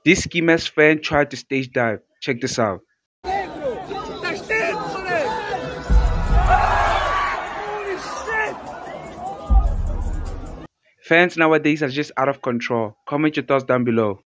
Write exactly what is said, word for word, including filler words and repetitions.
This schemer's fan tried to stage dive. Check this out. Fans nowadays are just out of control. Comment your thoughts down below.